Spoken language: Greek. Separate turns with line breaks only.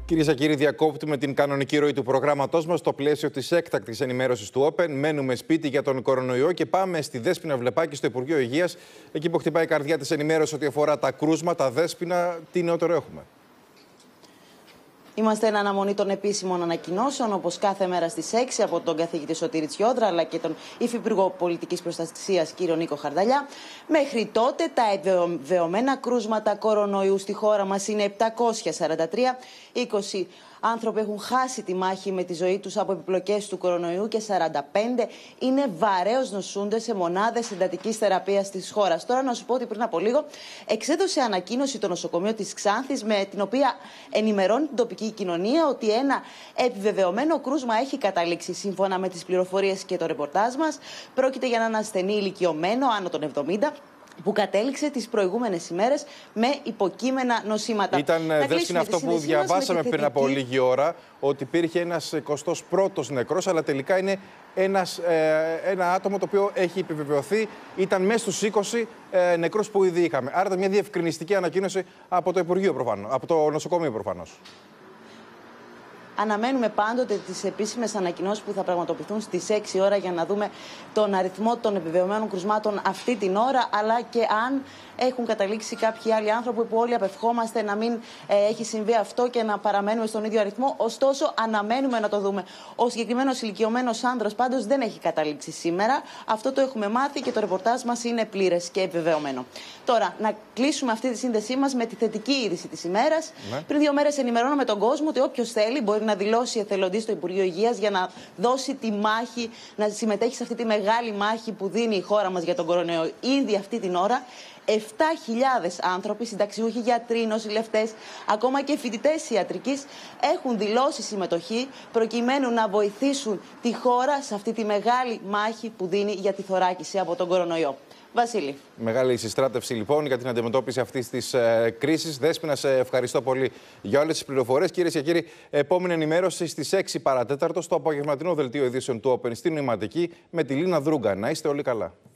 Κυρίες και κύριοι, διακόπτουμε την κανονική ροή του προγράμματός μας στο πλαίσιο της έκτακτης ενημέρωσης του Open. Μένουμε σπίτι για τον κορονοϊό και πάμε στη Δέσποινα Βλεπάκη, στο Υπουργείο Υγείας. Εκεί που χτυπάει η καρδιά της ενημέρωσης ό,τι αφορά τα κρούσματα. Δέσποινα, τι νεότερο έχουμε?
Είμαστε εν αναμονή των επίσημων ανακοινώσεων, όπως κάθε μέρα στις 6 από τον καθηγητή Σωτήρη Τσιόδρα αλλά και τον Υφυπουργό Πολιτικής Προστασίας κύριο Νίκο Χαρδαλιά. Μέχρι τότε τα επιβεβαιωμένα κρούσματα κορονοϊού στη χώρα μας είναι 743. 20 άνθρωποι έχουν χάσει τη μάχη με τη ζωή τους από επιπλοκές του κορονοϊού και 45 είναι βαρέως νοσούντες σε μονάδες εντατικής θεραπείας της χώρας. Τώρα να σου πω ότι πριν από λίγο εξέδωσε ανακοίνωση το νοσοκομείο της Ξάνθης, με την οποία ενημερώνει την τοπική κοινωνία ότι ένα επιβεβαιωμένο κρούσμα έχει καταλήξει. Σύμφωνα με τις πληροφορίες και το ρεπορτάζ μας, πρόκειται για έναν ασθενή ηλικιωμένο άνω των 70, που κατέληξε τις προηγούμενες ημέρες με υποκείμενα νοσήματα.
Ήταν Δέσποινα αυτό που διαβάσαμε πριν από λίγη ώρα, ότι υπήρχε ένας 21ος νεκρός, αλλά τελικά είναι ένα άτομο το οποίο έχει επιβεβαιωθεί. Ήταν μέσα στους 20 νεκρούς που ήδη είχαμε. Άρα ήταν μια διευκρινιστική ανακοίνωση από το Υπουργείο προφανώς, από το νοσοκομείο προφανώς.
Αναμένουμε πάντοτε τις επίσημες ανακοινώσεις που θα πραγματοποιηθούν στις 6 ώρα για να δούμε τον αριθμό των επιβεβαιωμένων κρουσμάτων αυτή την ώρα, αλλά και αν έχουν καταλήξει κάποιοι άλλοι άνθρωποι, που όλοι απευχόμαστε να μην έχει συμβεί αυτό και να παραμένουμε στον ίδιο αριθμό. Ωστόσο, αναμένουμε να το δούμε. Ο συγκεκριμένος ηλικιωμένος άνδρας πάντως δεν έχει καταλήξει σήμερα. Αυτό το έχουμε μάθει και το ρεπορτάζ μας είναι πλήρες και επιβεβαιωμένο. Τώρα, να κλείσουμε αυτή τη σύνδεσή μας με τη θετική είδηση της ημέρας. Ναι. Πριν 2 μέρες ενημερώναμε τον κόσμο ότι όποιος θέλει μπορεί να δηλώσει εθελοντή στο Υπουργείο Υγείας για να δώσει τη μάχη, να συμμετέχει σε αυτή τη μεγάλη μάχη που δίνει η χώρα μας για τον κορονοϊό. Ήδη αυτή την ώρα 7.000 άνθρωποι, συνταξιούχοι, γιατροί, νοσηλευτές, ακόμα και φοιτητές ιατρικής, έχουν δηλώσει συμμετοχή προκειμένου να βοηθήσουν τη χώρα σε αυτή τη μεγάλη μάχη που δίνει για τη θωράκιση από τον κορονοϊό. Βασίλη. Μεγάλη συστράτευση λοιπόν για την αντιμετώπιση αυτής της κρίσης. Δέσποινα, σε ευχαριστώ πολύ για όλες τις πληροφορίες. Κυρίες και κύριοι, επόμενη ενημέρωση στις 6 παρατέταρτο στο απογευματινό δελτίο ειδήσεων του Open στην Νοηματική με τη Λίνα Δρούγκα. Να είστε όλοι καλά.